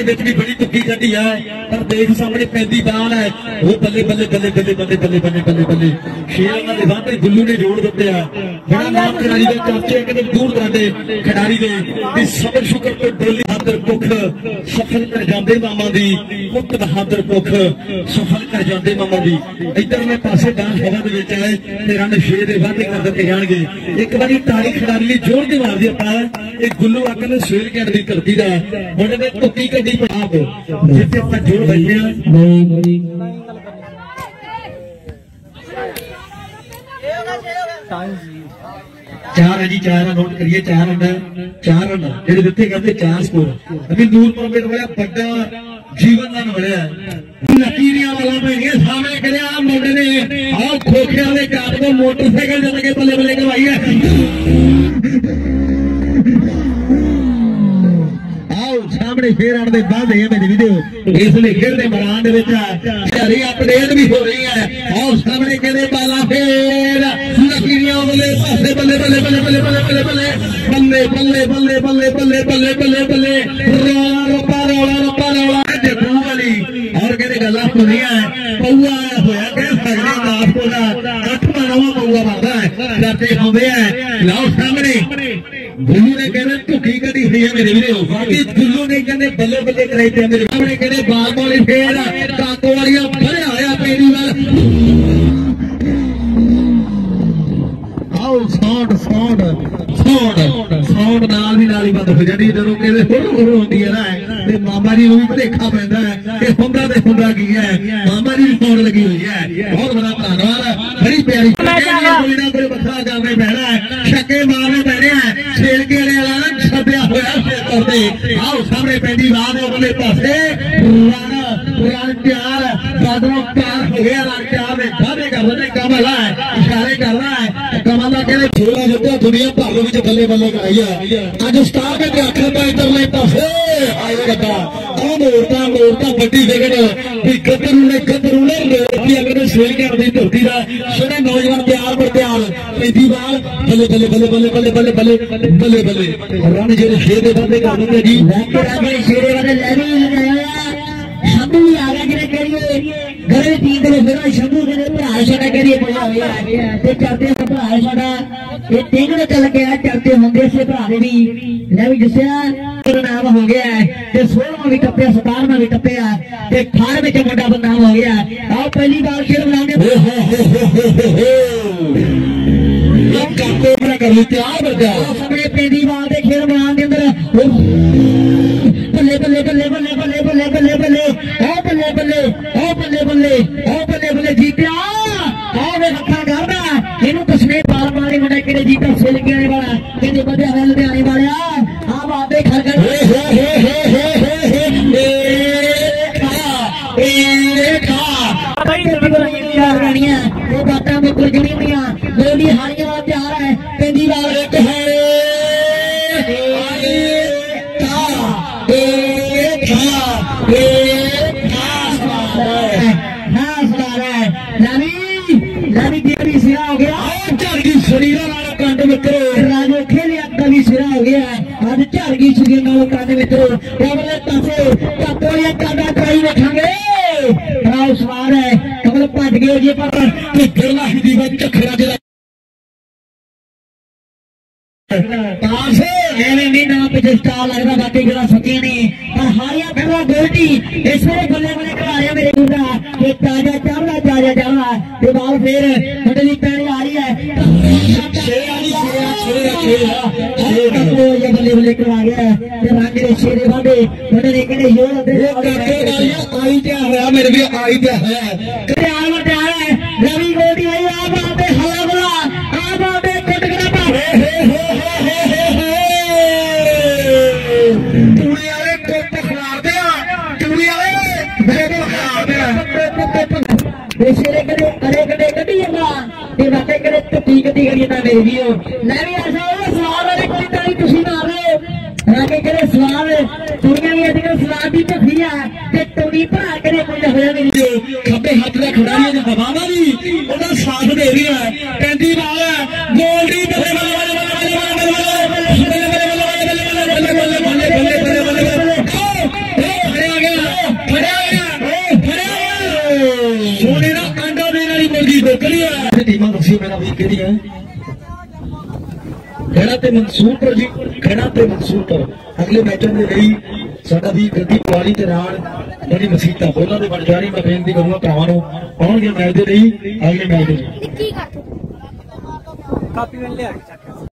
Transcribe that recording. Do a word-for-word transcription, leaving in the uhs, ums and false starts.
भी बड़ी तुक्की कटी है पर देख सामने पैंती बाल है वो बल्ले बल्ले बल्ले बल्ले बल्ले बल्ले बल्ले बल्ले बल्ले शेर उन्होंने वादे गुल्लू ने जोड़ दिते है बड़ा नाम खिडारी का चर्चे कि दूर दराडे खिडारी ने सबर शुक्र तो डोली बहादुर पुख सफल कर जाते मामा दी पुत बहादुर पुख सफल कर जाते मामा दी इधर में पासे डांस हवा दे विच है ते रन शेर दे वादे कर दिते जाणगे एक बारी ताली खिडारी लई जोर दी मार दी अपना एक गुल्लू आकर शेर कैट दी धरती दा मुंडे ने तुक्की कड्डी पंजाब जिथे अपना जोर बैठे नहीं चार है जी चार नोट करिए चार रन चार रन जेडे दिते कहते चार स्कोर अभी नूरपुर में बड़ा बड़ा जीवन रन बढ़िया लकीरियां वाला भैया सामने करे मुंडे ने आओ खोखे वाले काट को मोटरसाइकिल चल के बल्ले बल्ले करवाई है सामने फिर आने के बाद है मेरी वीडियो इसलिए खेलते मैदान के अपडेट भी हो रही है और सामने कहते बाला फिर लकीरियां बल्ले पासे बल्ले बल्ले बल्ले बल्ले बल्ले बल्ले बल्ले बल्ले बल्ले बल्ले बल्ले बल्ले बल्ले बल्ले रोला रप्पा रोला रप्पा रोला जगू वाली और कहते गला सुनिया पौआ होया कह सकते नाथ को अठवां नवा पौआ बनता है करते खाते हैं लाओ सामने गुल्लू ने कहने धुकी कटी हुई है मेरे वीडियो बाकी गुल्लू ने कहने बल्ले बल्ले कराई थे मेरे सामने कहने बाल वाली फेर काको वालियां भरिया होया पेड़ी वाल आओ साउंड साउंड साउंड साउंड नाल भी नाल ही बंद हो जाती जदों कहते हुर हुर होंदी है ना ते मामा जी नूं भी भुलेखा पैंदा है कि हुंदा ते हुंदा की है मामा जी साउंड लगी हुई है बहुत बड़ा धन्यवाद बड़ी प्यारी कोई ना कोई बखरा करने पैना है छक्के मारने पैने हैं खेल के वाला छपया होया शेर करते आओ सामने पैंदी बात वाले पासे रन रन चार बादलों पार हो गया रन चार में वादे कर रहे कमल है इशारे कर रहा है कमल कहते छोड़ा जितना दुनिया भर में बल्ले बल्ले कराई है अज स्टार के आखिर में इधरले पासे आएगा मोरता मोरता बड़ी विकेट भी गदरू ने गदरू ने रोटी अगर शेर के अपनी धरती का सोने नौजवान तैयार पर तैयार पैंती बाल बल्ले बल्ले बल्ले बल्ले बल्ले बल्ले बल्ले बल्ले बल्ले रन जो शेर के बंदे कर देंगे जी शेर वाले शंभू भी आ गया जिन्हें करिए घरे तीन दिन फिर शंभू के भरा साडा करिए मजा आया चलते हैं भरा साडा ये टिंगड़ चल गया चलते होंगे से भरा भी ले भी जिसया नाम हो गया है सोलहवां भी टप्पे सतारवां भी टप्पे अठारहवें च मुंडा बदनाम हो गया आओ पहली बार खेल बनाने सामने पहली बार के खेल बनाने के अंदर बल्ले बल्ले बल्ले बल्ले बल्ले बल्ले बल्ले बल्ले ओ बल्ले बल्ले ओ बल्ले बल्ले ओ बल्ले बल्ले जीत्या आओ वे रखा करना इन्हों तस्ने पार मारे मुंडा केड़े जीता सिल के आने वाला कहते बड़े हल दे आने वाले आ बाबे खड़ कर हे हे हे हे हे ए खा ए खा भाई तैयार रानियां वो बातां में गुरजनी मियां गोली हारियां वाला तैयार है पेंदी वाल एक है सिरा हो गया आज झारगी छुरी कंध मित्रों पासे काकोलियां कांडा कराई बैठांगे राव सवार है कमल भज गए जी पर गिरला हिंदी में चखरा जरा नहीं ना पिछले स्टार लगता बाकी गला सकी नहीं पर हारिया पहला गोल्डी इस वे बल्ले बल्ले कराया मेरे गुंडा ये ताजा चावला ताजा चावला ये बाल फिर मंडली पैनी आ रही है बल्ले बल्ले करवा गया रंग शेरे बांधे मंडली कहने योर आई क्या है मेरे भी आई क्या है तैयार है रवि गोल्डी आई आ बाते हला बला आ बाते कटकड़ा भावे शेरे करे अरे कटे कटी जाना ते बातें करे टुकी कटी करी ना मेरी भी हो मैं भी ऐसा हो सवाल वाले कोई ताई तुसी मार रहे हो राके करे सवाल दुनिया में अजकल सवाल दी भखी है ते टोनी भरा करे कोई होया मेरी जो खब्बे हाथ दा खिडारी ने दबावा दी ओदा साथ दे रही है पैंती बाल है गोल्डी बल्ले बल्ले बल्ले बल्ले बल्ले बल्ले बल्ले बल्ले बल्ले बल्ले बल्ले बल्ले बल्ले बल्ले क्लियर टीमां दसी मेरा भी किहड़ी है खैड़ा ते मंसूरपुर जी खैड़ा ते मंसूरपुर अगले मैचों के लिए साडा भी गद्दी पुआली ते राण बड़ी मसीता दोनों के बन जारी मैं बेनती करूंगा भरावां नूं आउणगे मैच दे लिए अगले मैच दे कापी में ले आ